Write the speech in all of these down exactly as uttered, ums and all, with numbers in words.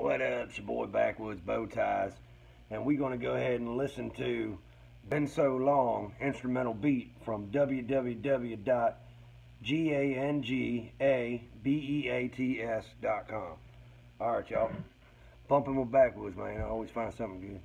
What up, it's your boy Backwoods Bow Ties, and we're going to go ahead and listen to Been So Long instrumental beat from w w w dot gangabeats dot com. Alright, y'all. Bumping with Backwoods, man. I always find something good.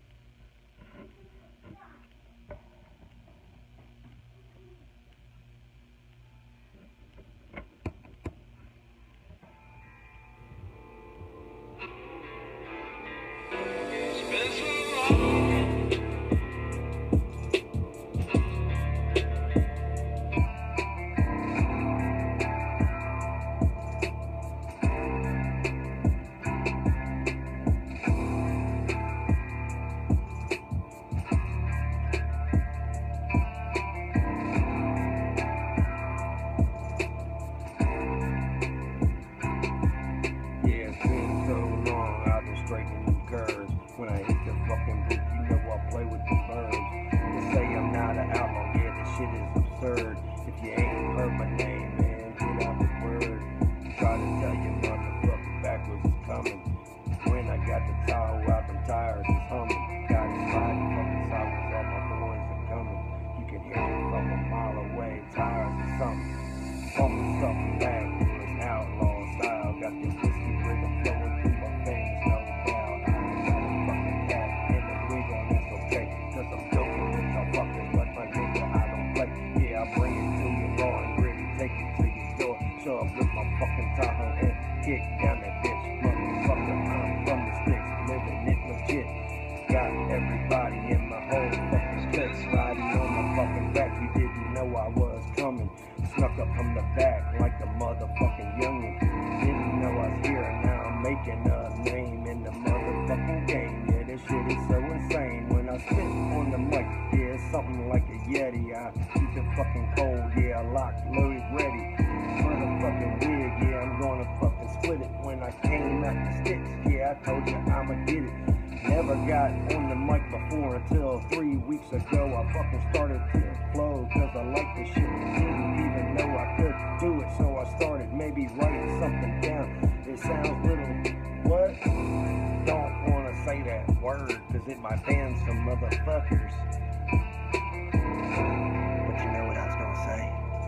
When I hit the fucking booth, you know I play with the birds. They say I'm not an outlaw, yeah, this shit is absurd. If you ain't heard my name, man, get out the word. Try to tell you, motherfucker, Backwoods is coming. When I got the Tahoe out, them tires is humming. Got it sliding, fucking sidewalks, all my boys are coming. You can hear it from a mile away, tires or something. Bumping something Backwoods, outlaw style. Got the whiskey rhythm flowing through my veins, no doubt. So I whip my fucking Tahoe and kick down that bitch. Motherfucker, I'm from the sticks, living it legit. Got everybody in my whole fucking space riding on my fucking back. You didn't know I was coming. Snuck up from the back like the motherfucking youngin'. Didn't know I was here, and now I'm making a name in the motherfucking game. Yeah, this shit is so insane. When I spit on the mic, yeah, it's something like a Yeti. I keep it fucking cold, yeah, locked, loaded, ready. Motherfucking wig, yeah, I'm gonna fucking split it. When I came out the sticks, yeah, I told you I'ma get it. Never got on the mic before until three weeks ago. I fucking started to flow, cause I like the shit. Didn't even know I could do it, so I started maybe writing something down. It sounds little, what? Don't wanna say that word, cause it might ban some motherfuckers. But you know what I was gonna say?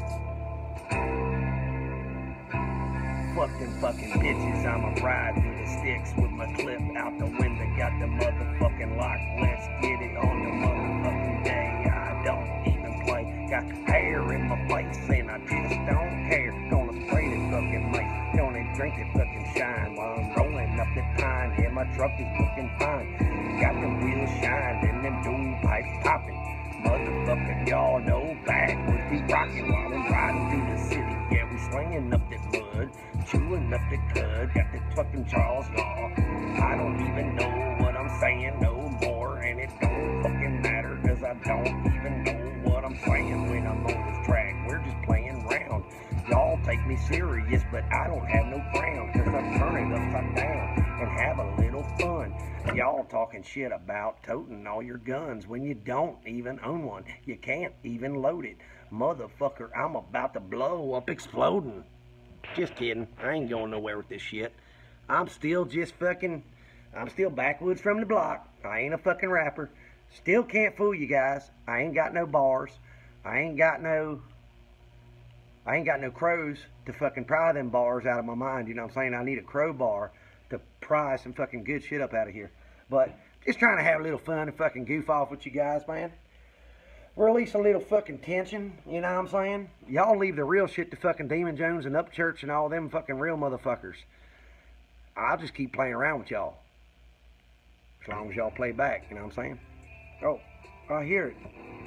Fucking fucking bitches, I'ma ride through the sticks with my clip out the window. Got the motherfucking lock, let's get it on the motherfucking day. I don't even play, got hair in my face and I just don't care. Gonna spray the fucking mic, gonna drink it fucking shine while I'm rolling up the pine. Yeah, my truck is looking fine, got the wheels shine and them dual pipes popping. Motherfucker, y'all know Backwoods be rocking while I'm riding through the city. Yeah, we slinging up that mud, chewing up the cud, got the fucking Charles Law. I don't even know what I'm saying no more, and it don't fucking matter, cause I don't even know what I'm saying when I'm on this track. We're just playing around. Y'all take me serious, but I don't have no ground, cause I turn it upside down and have a little fun. Y'all talking shit about toting all your guns when you don't even own one. You can't even load it. Motherfucker, I'm about to blow up exploding. Just kidding. I ain't going nowhere with this shit. I'm still just fucking, I'm still Backwoods from the block. I ain't a fucking rapper. Still can't fool you guys. I ain't got no bars. I ain't got no, I ain't got no crows to fucking pry them bars out of my mind. You know what I'm saying? I need a crowbar to pry some fucking good shit up out of here. But just trying to have a little fun and fucking goof off with you guys, man. Release a little fucking tension, you know what I'm saying? Y'all leave the real shit to fucking Demon Jones and Upchurch and all them fucking real motherfuckers. I'll just keep playing around with y'all. As long as y'all play back, you know what I'm saying? Oh, I hear it.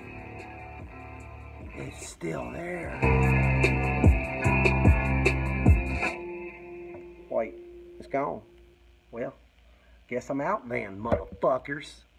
It's still there. Wait, it's gone. Well, guess I'm out then, motherfuckers.